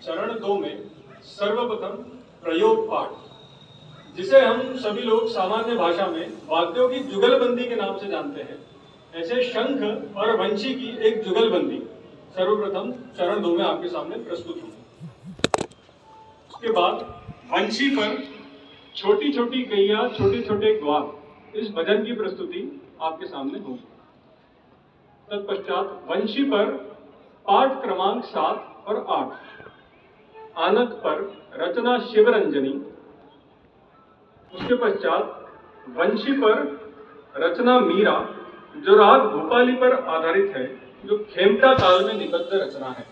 चरण 2 में सर्वप्रथम प्रयोग पाठ, जिसे हम सभी लोग सामान्य भाषा में वाद्यों की जुगलबंदी के नाम से जानते हैं, ऐसे शंख और वंशी की एक जुगलबंदी सर्वप्रथम चरण 2 में आपके सामने प्रस्तुत होगी। उसके बाद वंशी पर छोटी छोटी गैया छोटे छोटे ग्वाल, इस भजन की प्रस्तुति आपके सामने होगी। तत्पश्चात वंशी पर पाठ क्रमांक 7 और 8, आनक पर रचना शिवरंजनी। उसके पश्चात वंशी पर रचना मीरा, जो राग भोपाली पर आधारित है, जो खेमटा ताल में निबद्ध रचना है।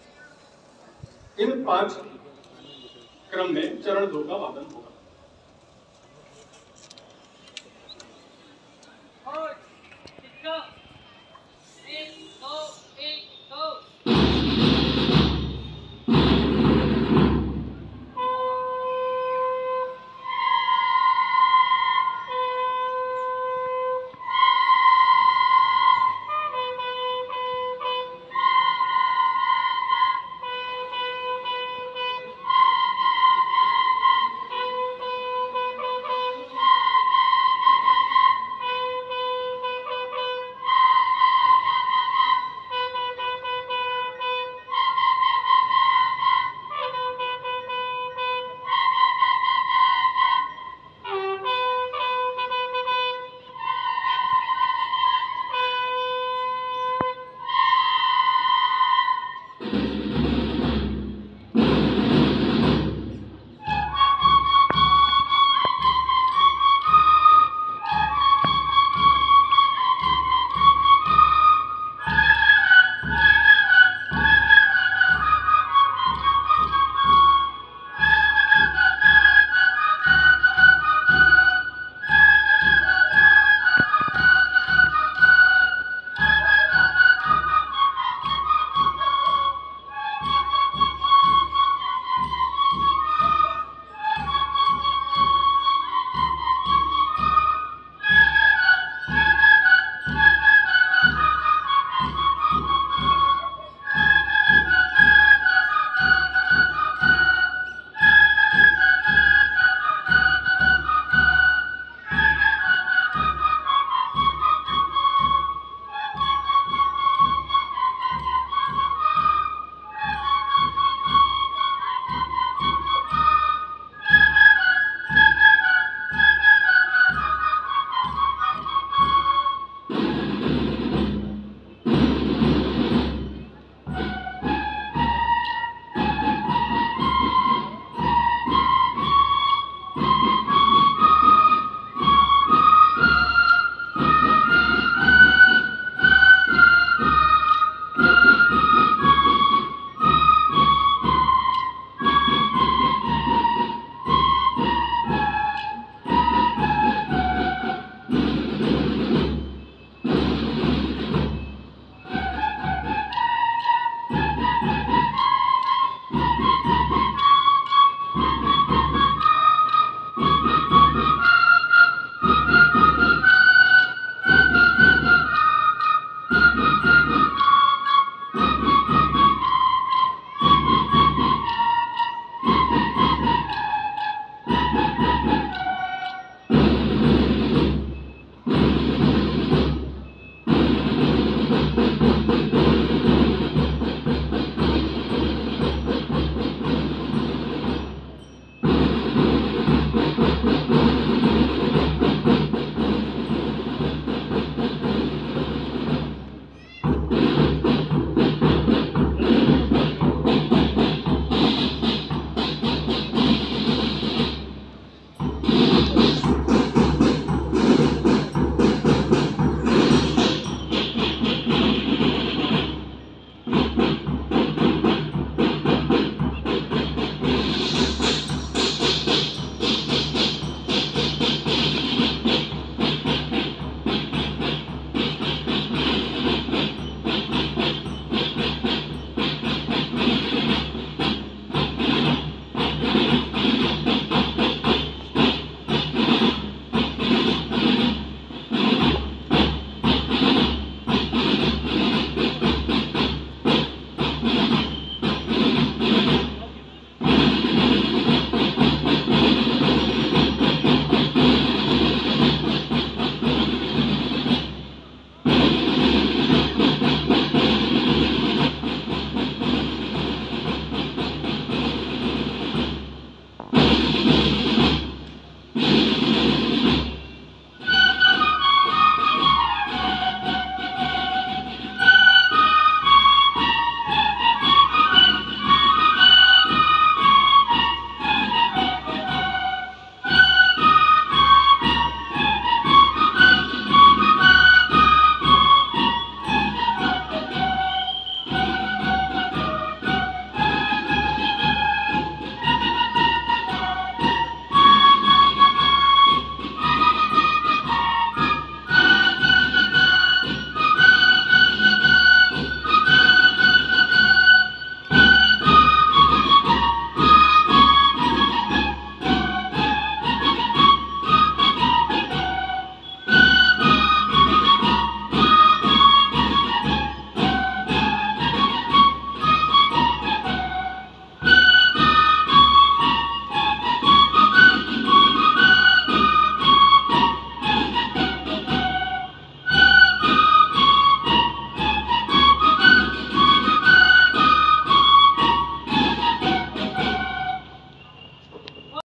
इन 5 क्रम में चरण 2 का वादन होगा। और 1 2